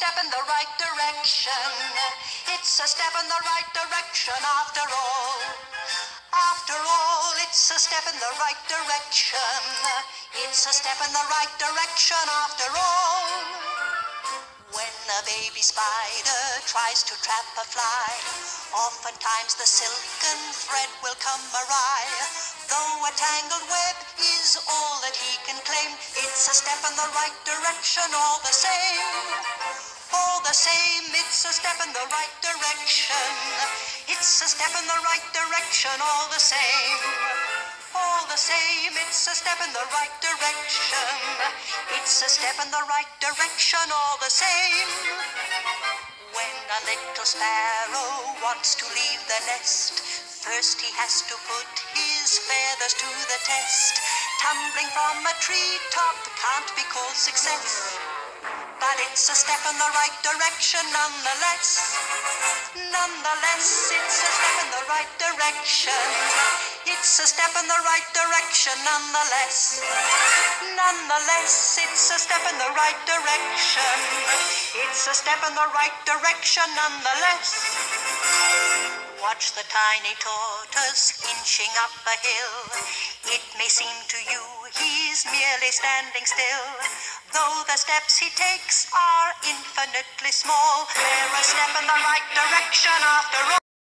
step in the right direction. It's a step in the right direction after all. After all, it's a step in the right direction. It's a step in the right direction after all. When a baby spider tries to trap a fly, oftentimes the silken thread will come awry. Though a tangled web is all that he can claim, it's a step in the right direction all the same. All the same, it's a step in the right direction. It's a step in the right direction all the same. All the same, it's a step in the right direction. It's a step in the right direction all the same. When a little sparrow wants to leave the nest, first he has to put his feathers to the test. Tumbling from a treetop can't be called success, but it's a step in the right direction nonetheless. Nonetheless, it's a step in the right direction. It's a step in the right direction nonetheless. Nonetheless, it's a step in the right direction. It's a step in the right direction nonetheless. Watch the tiny tortoise inching up a hill. It may seem to you he's merely standing still, though the steps he takes are infinitely small. They're a step in the right direction after all.